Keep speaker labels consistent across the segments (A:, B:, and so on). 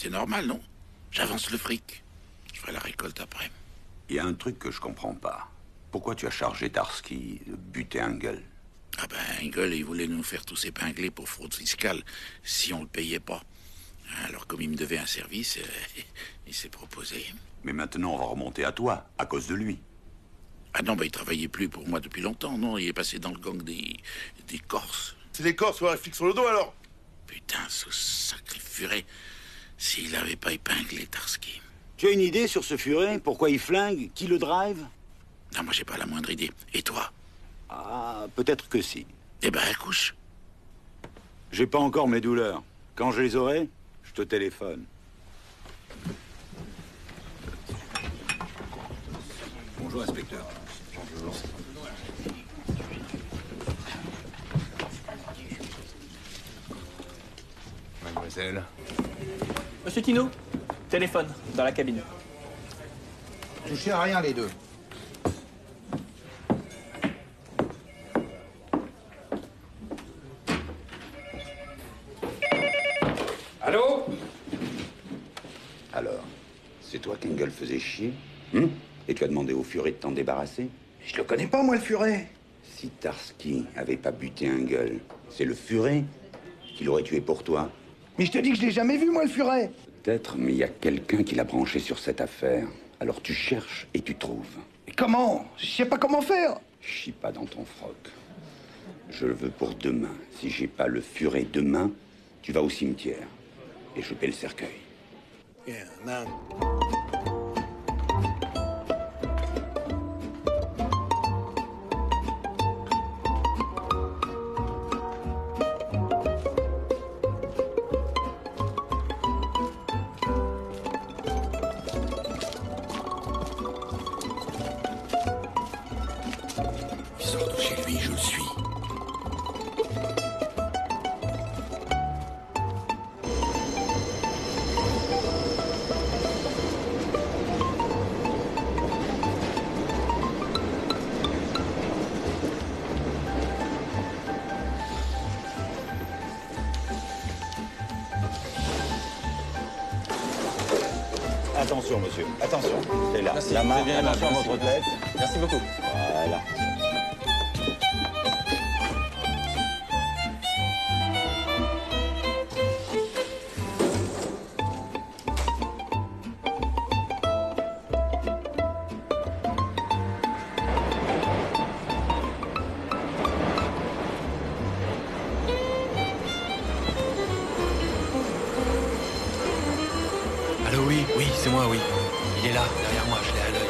A: C'est normal, non? J'avance le fric. Je ferai la récolte après.
B: Il y a un truc que je comprends pas. Pourquoi tu as chargé Tarski de buter Engel?
A: Ah ben, Engel, il voulait nous faire tous épingler pour fraude fiscale si on le payait pas. Alors, comme il me devait un service, il s'est proposé.
B: Mais maintenant, on va remonter à toi, à cause de lui.
A: Ah non, bah, il travaillait plus pour moi depuis longtemps, non? Il est passé dans le gang des Corses.
C: C'est les Corses, ouais, flics sur le dos, alors.
A: Putain, ce sacré furet. S'il avait pas épinglé Tarski.
D: Tu as une idée sur ce furet? Pourquoi il flingue? Qui le drive?
A: Non, moi, j'ai pas la moindre idée. Et toi?
D: Ah, peut-être que si.
A: Eh ben, couche.
D: J'ai pas encore mes douleurs. Quand je les aurai, je te téléphone.
B: Bonjour, inspecteur. Bonjour.
E: Mademoiselle.
F: Monsieur Tino, téléphone, dans la cabine.
G: Touchez à rien, les deux.
B: Allô? Alors, c'est toi qu'Engel faisait chier? Et tu as demandé au furet de t'en débarrasser?
G: Je le connais pas, moi, le furet.
B: Si Tarski avait pas buté Engel, c'est le furet qui l'aurait tué pour toi.
G: Mais je te dis que je l'ai jamais vu, moi, le furet.
B: Peut-être, mais il y a quelqu'un qui l'a branché sur cette affaire. Alors tu cherches et tu trouves.
G: Mais comment? Je sais pas comment faire.
B: Chie pas dans ton froc. Je le veux pour demain. Si j'ai pas le furet demain, tu vas au cimetière. Et je paie le cercueil.
G: Yeah, man.
A: Il sort de chez lui, je le suis.
D: Attention, monsieur. Attention. C'est là.
F: Merci,
D: La main,
F: c'est bien aimable,
D: attention à
F: merci.
D: votre tête.
F: Merci beaucoup.
D: Voilà.
E: Allô, oui, c'est moi, oui. Il est là, derrière moi, je l'ai à l'œil.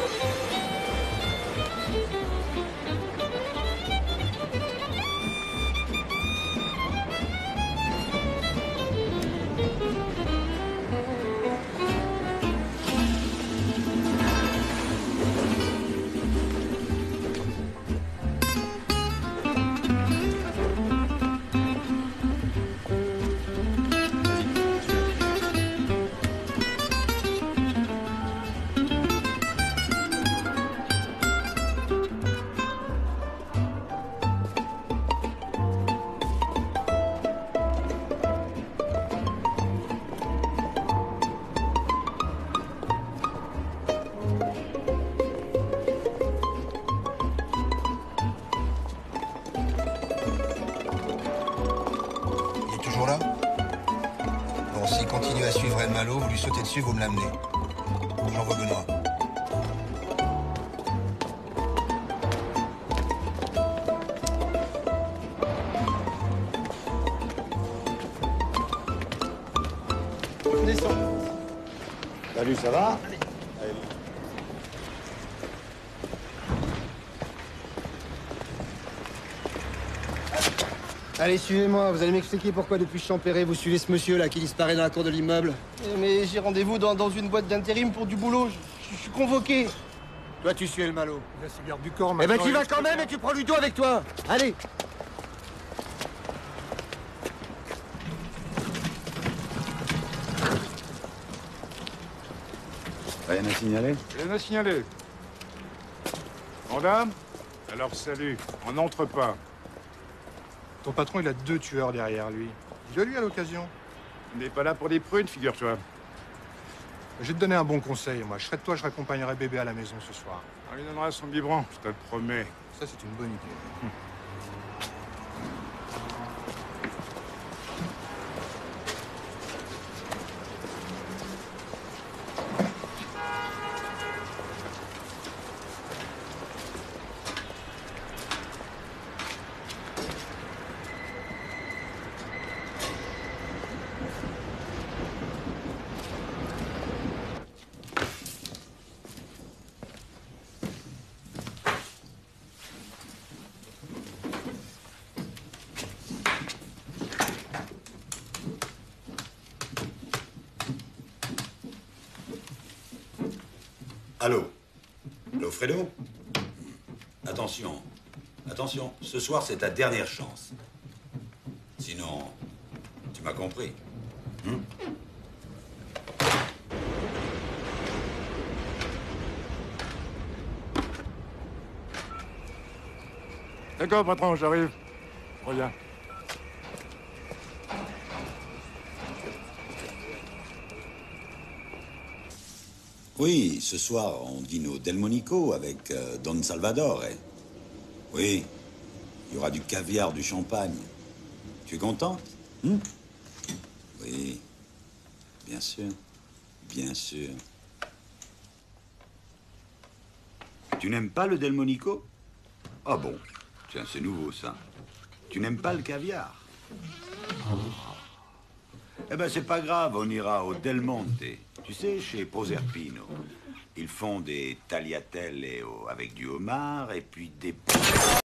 G: Il est toujours là? Bon, s'il continue à suivre El Malo, vous lui sautez dessus, vous me l'amenez. J'envoie Benoît.
F: Descends.
D: Salut, ça va?
H: Allez, suivez-moi. Vous allez m'expliquer pourquoi depuis Champéret, vous suivez ce monsieur-là qui disparaît dans la cour de l'immeuble.
F: Mais j'ai rendez-vous dans une boîte d'intérim pour du boulot. Je suis convoqué.
H: Toi, tu suis le Malo.
C: La cigare du corps,
H: Eh ben, tu vas quand même et tu prends Ludo avec toi. Allez.
D: Rien à signaler?
C: Rien à signaler. Madame? Alors, salut. On n'entre pas. Ton patron, il a 2 tueurs derrière lui. Dis-le lui à l'occasion. Il n'est pas là pour des prunes, figure-toi. Je vais te donner un bon conseil, moi. Je serais de toi, je raccompagnerais bébé à la maison ce soir. On lui donnera son biberon, je te le promets. Ça, c'est une bonne idée.
D: Allô? Allô, Fredo? Attention. Attention, ce soir, c'est ta dernière chance. Sinon, tu m'as compris.
C: D'accord, patron, j'arrive. Reviens.
D: Oui, ce soir, on dîne au Delmonico avec Don Salvador. Oui, il y aura du caviar, du champagne. Tu es contente? Oui, bien sûr, bien sûr. Tu n'aimes pas le Delmonico? Ah bon, tiens, c'est nouveau, ça. Tu n'aimes pas le caviar? Eh ben, c'est pas grave, on ira au Del Monte. Tu sais, chez Proserpino. Ils font des tagliatelles avec du homard et puis des...